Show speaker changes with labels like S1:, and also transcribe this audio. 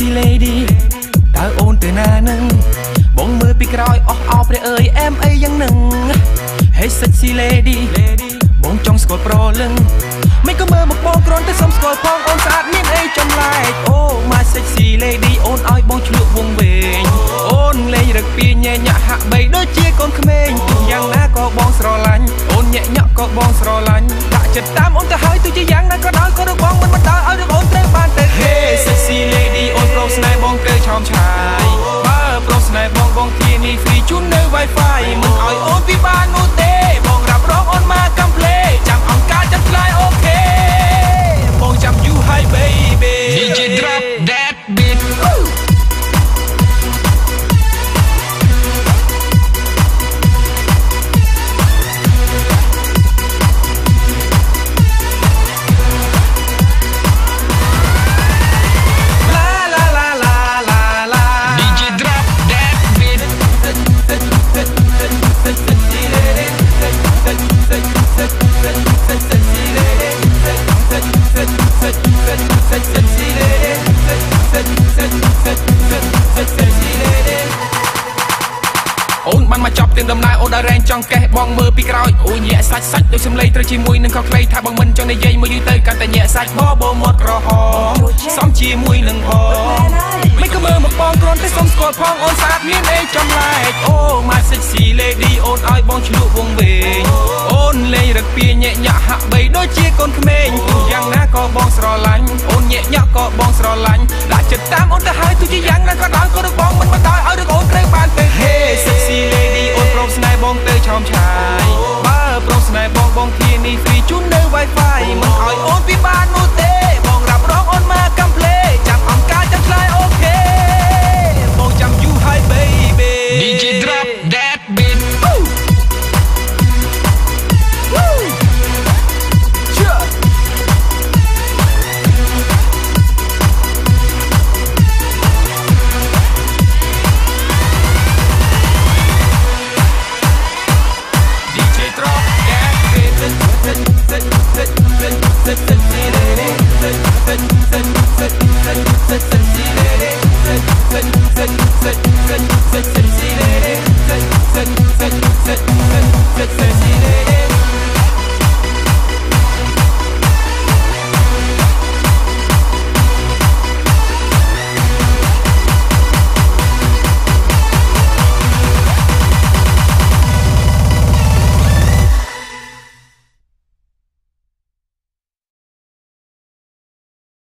S1: lady តើអូនទៅណានឹងបងមើលពីក្រោយអស់អោព្រះអើយអែមអីយ៉ាងនឹង Hey sexy lady បងចង់ស្គាល់ប្រលឹងមិនក៏មើលមកបងគ្រាន់តែសុំស្គាល់ផងអូនស្អាតមានអីចំឡែកអូ my sexy lady អូនឲ្យបងឆ្លក់វងវែងអូនលេងរឹកពីញ៉ែញាក់ហាក់បីដូចជាកូនក្មេងយ៉ាងណាក៏បងស្រឡាញ់អូនញាក់ញាក់ក៏បងស្រឡាញ់ដាក់ចិត្តតាមអូនទៅហើយទោះជាយ៉ាងណាក៏ដោយក៏រកបងមិនបណ្ដោយឲ្យរកអូនត្រូវបានទៅ Hey sexy lady អូនប្រុសស្នេហ៍បងទៅឆោមឆាយបើប្រុសស្នេហ៍បងធានា free ជូននៅ Wi-Fi មិនឲ្យអូនពិបាកនោះទេបងរ៉ាប់រងអូនមកកំ play ចាំអង្គការចាំឆ្លើយអូខេបងចាំ you hi baby DJ drop that beatអូនបានមកចាប់ទាំងដំណើរអូនដល់រែងចង់កេះបងមើលពីក្រោយអូញែកសាច់សាច់ដូចសំឡេងត្រូវជាមួយនឹងខុសខ្លីថាបងមិនចង់និយាយមួយយូរទៅកាន់តែញែកសាច់បបមាត់ក្រហមសំជាមួយនឹងបងមិនក៏មើលមកបងគ្រាន់តែសុំស្គាល់ផងអូនស្អាតមានអីចំឡែកអូ my sexy lady អូនឲ្យបងឆ្លក់វងវែងអូនលេងរឹកពីញ៉ែញាក់ហាក់បីដូចជាកូនក្មេងយ៉ាងណាក៏បងស្រឡាញ់អូនញ៉ែញាក់ក៏បងស្រឡាញ់ដាក់ចិត្តតាមអូនទៅហើយទោះជាយ៉ាងណាក៏ដោយក៏រកបងមិនបណ្ដោយឲ្យរកអូនត្រូវបានទៅ Hey sexy lady អូនប្រុសស្នេហ៍បងទៅឆោមឆាយបើប្រុសស្នេហ៍បងធានា free ជូននៅ Wi-Fi មិនឲ្យអូនពិបាកនោះទេបងរ៉ាប់រងអូនមកកំ play ចាំអង្គការចាំឆ្លើយអូខេបងចាំ you hi baby DJ drop that beat Sexy lady